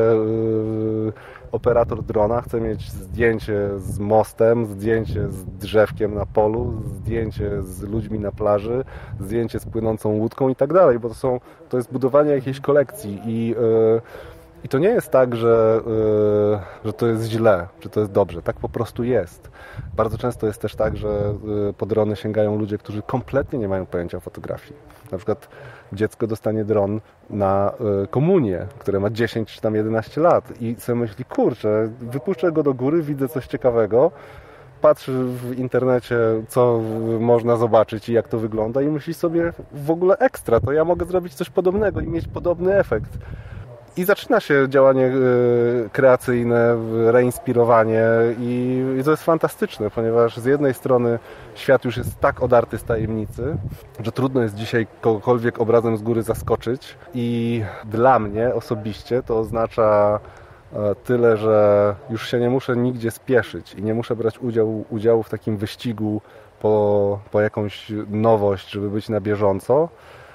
operator drona chce mieć zdjęcie z mostem, zdjęcie z drzewkiem na polu, zdjęcie z ludźmi na plaży, zdjęcie z płynącą łódką i tak dalej, bo to są, to jest budowanie jakiejś kolekcji i I to nie jest tak, że, yy, że to jest źle, że to jest dobrze. Tak po prostu jest. Bardzo często jest też tak, że yy, po drony sięgają ludzie, którzy kompletnie nie mają pojęcia o fotografii. Na przykład dziecko dostanie dron na yy, komunię, które ma dziesięć czy tam jedenaście lat i sobie myśli, kurczę, wypuszczę go do góry, widzę coś ciekawego, patrzy w internecie, co można zobaczyć i jak to wygląda i myśli sobie, w ogóle ekstra, to ja mogę zrobić coś podobnego i mieć podobny efekt. I zaczyna się działanie y, kreacyjne, reinspirowanie i, i to jest fantastyczne, ponieważ z jednej strony świat już jest tak odarty z tajemnicy, że trudno jest dzisiaj kogokolwiek obrazem z góry zaskoczyć i dla mnie osobiście to oznacza y, tyle, że już się nie muszę nigdzie spieszyć i nie muszę brać udziału, udziału w takim wyścigu po, po jakąś nowość, żeby być na bieżąco.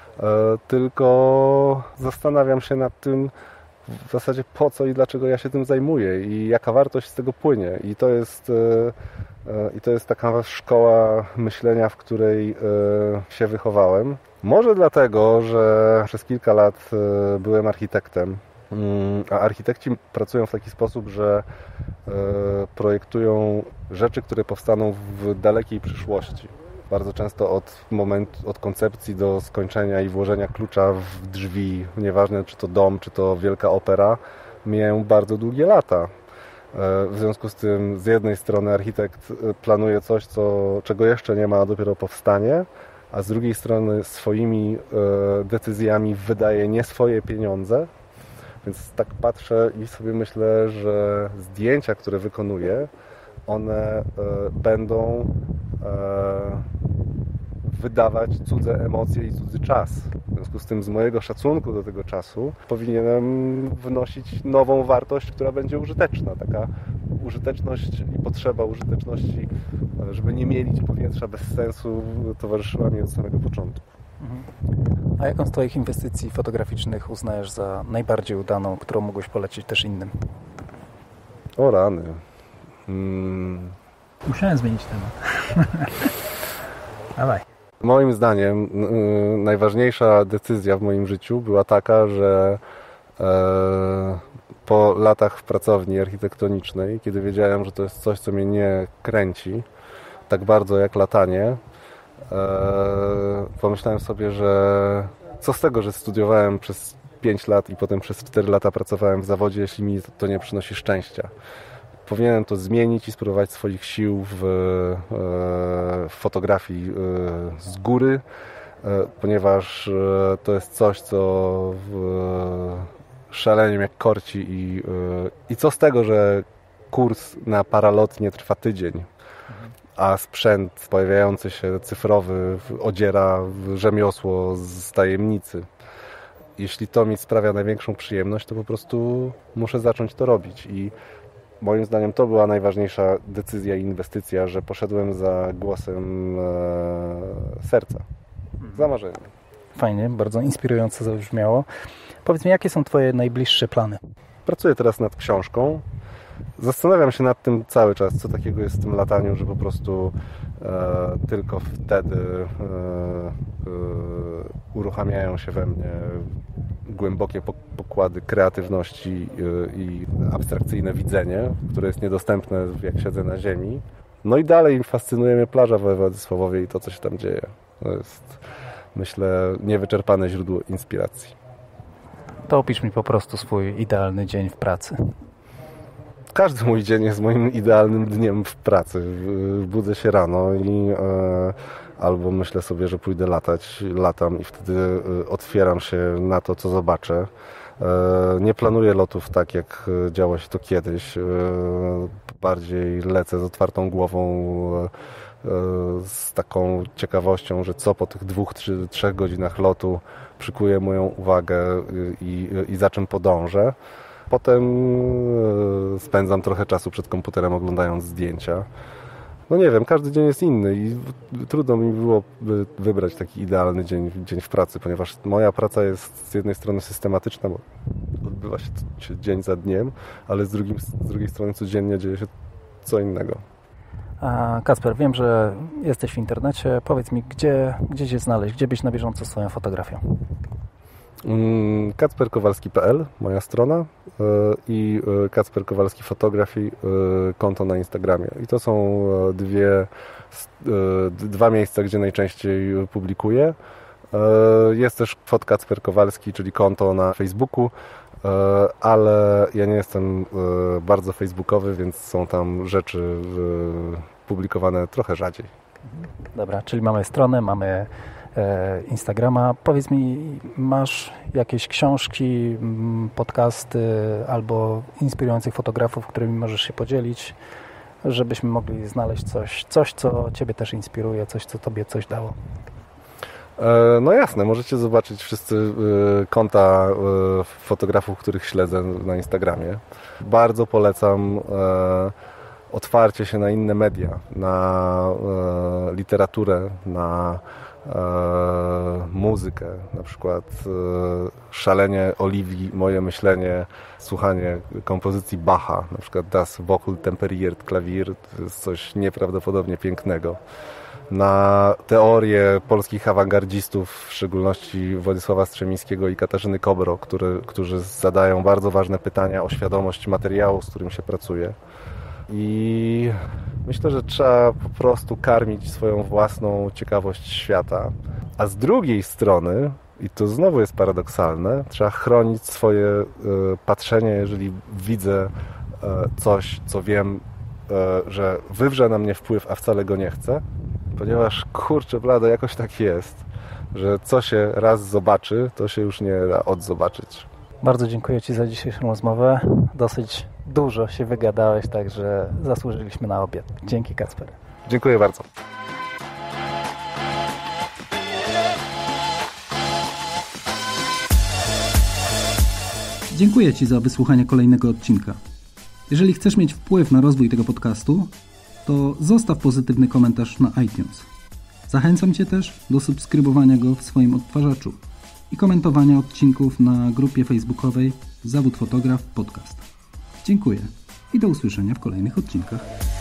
Tylko zastanawiam się nad tym w zasadzie po co i dlaczego ja się tym zajmuję i jaka wartość z tego płynie. I to jest, i to jest taka szkoła myślenia, w której się wychowałem. Może dlatego, że przez kilka lat byłem architektem, a architekci pracują w taki sposób, że projektują rzeczy, które powstaną w dalekiej przyszłości. Bardzo często od momentu, od koncepcji do skończenia i włożenia klucza w drzwi, nieważne czy to dom, czy to wielka opera, mijają bardzo długie lata. W związku z tym z jednej strony architekt planuje coś, co, czego jeszcze nie ma, a dopiero powstanie, a z drugiej strony swoimi decyzjami wydaje nie swoje pieniądze. Więc tak patrzę i sobie myślę, że zdjęcia, które wykonuję, one będą wydawać cudze emocje i cudzy czas. W związku z tym z mojego szacunku do tego czasu powinienem wnosić nową wartość, która będzie użyteczna, taka użyteczność i potrzeba użyteczności, żeby nie mielić powietrza bez sensu, towarzyszyła mi od samego początku. A jaką z Twoich inwestycji fotograficznych uznajesz za najbardziej udaną, którą mógłbyś polecić też innym? O rany. Hmm. Musiałem zmienić temat. Dawaj. Moim zdaniem yy, najważniejsza decyzja w moim życiu była taka, że yy, po latach w pracowni architektonicznej, kiedy wiedziałem, że to jest coś, co mnie nie kręci tak bardzo jak latanie, yy, pomyślałem sobie, że co z tego, że studiowałem przez pięć lat i potem przez cztery lata pracowałem w zawodzie, jeśli mi to nie przynosi szczęścia. Powinienem to zmienić i spróbować swoich sił w, w fotografii z góry, ponieważ to jest coś, co szalenie mnie korci i, i co z tego, że kurs na paralotnie trwa tydzień, a sprzęt pojawiający się cyfrowy odziera rzemiosło z tajemnicy. Jeśli to mi sprawia największą przyjemność, to po prostu muszę zacząć to robić i moim zdaniem to była najważniejsza decyzja i inwestycja, że poszedłem za głosem e, serca, za marzeniem. Fajnie, bardzo inspirująco zabrzmiało. Powiedz mi, jakie są Twoje najbliższe plany? Pracuję teraz nad książką. Zastanawiam się nad tym cały czas, co takiego jest w tym lataniu, że po prostu e, tylko wtedy e, e, uruchamiają się we mnie głębokie pokłady kreatywności i abstrakcyjne widzenie, które jest niedostępne, jak siedzę na ziemi. No i dalej fascynuje mnie plaża w Władysławowie i to, co się tam dzieje. To jest, myślę, niewyczerpane źródło inspiracji. To opisz mi po prostu swój idealny dzień w pracy. Każdy mój dzień jest moim idealnym dniem w pracy. Budzę się rano i e, albo myślę sobie, że pójdę latać, latam i wtedy otwieram się na to, co zobaczę. E, nie planuję lotów tak, jak działo się to kiedyś. E, bardziej lecę z otwartą głową, e, z taką ciekawością, że co po tych dwóch, trzy, trzech godzinach lotu przykuje moją uwagę i, i za czym podążę. Potem spędzam trochę czasu przed komputerem oglądając zdjęcia. No nie wiem, każdy dzień jest inny i trudno mi było wybrać taki idealny dzień, dzień w pracy, ponieważ moja praca jest z jednej strony systematyczna, bo odbywa się dzień za dniem, ale z, drugim, z drugiej strony codziennie dzieje się co innego. A Kacper, wiem, że jesteś w internecie. Powiedz mi, gdzie, gdzie Cię znaleźć, gdzie być na bieżąco z swoją fotografią? kacper kowalski kropka p l, moja strona, i Kacper Kowalski Photography, konto na Instagramie. I to są dwie, dwa miejsca, gdzie najczęściej publikuję. Jest też Fot Kacper Kowalski, czyli konto na Facebooku, ale ja nie jestem bardzo facebookowy, więc są tam rzeczy publikowane trochę rzadziej. Dobra, czyli mamy stronę, mamy Instagrama. Powiedz mi, masz jakieś książki, podcasty albo inspirujących fotografów, którymi możesz się podzielić, żebyśmy mogli znaleźć coś, coś, co Ciebie też inspiruje, coś, co Tobie coś dało? No jasne, możecie zobaczyć wszyscy konta fotografów, których śledzę na Instagramie. Bardzo polecam otwarcie się na inne media, na literaturę, na muzykę, na przykład szalenie Oliwii, moje myślenie, słuchanie kompozycji Bacha, na przykład Das Wohl Temperiert Klavier, to jest coś nieprawdopodobnie pięknego. Na teorię polskich awangardzistów, w szczególności Władysława Strzemińskiego i Katarzyny Kobro, który, którzy zadają bardzo ważne pytania o świadomość materiału, z którym się pracuje. I myślę, że trzeba po prostu karmić swoją własną ciekawość świata. A z drugiej strony, i to znowu jest paradoksalne, trzeba chronić swoje y, patrzenie, jeżeli widzę y, coś, co wiem, y, że wywrze na mnie wpływ, a wcale go nie chcę, ponieważ kurczę blade, jakoś tak jest, że co się raz zobaczy, to się już nie da odzobaczyć. Bardzo dziękuję Ci za dzisiejszą rozmowę. Dosyć dużo się wygadałeś, także zasłużyliśmy na obiad. Dzięki, Kacper. Dziękuję bardzo. Dziękuję Ci za wysłuchanie kolejnego odcinka. Jeżeli chcesz mieć wpływ na rozwój tego podcastu, to zostaw pozytywny komentarz na iTunes. Zachęcam Cię też do subskrybowania go w swoim odtwarzaczu i komentowania odcinków na grupie facebookowej Zawód Fotograf Podcast. Dziękuję i do usłyszenia w kolejnych odcinkach.